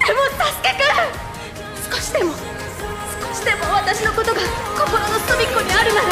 でもサスケくん、少しでも私のことが心の隅っこにあるなら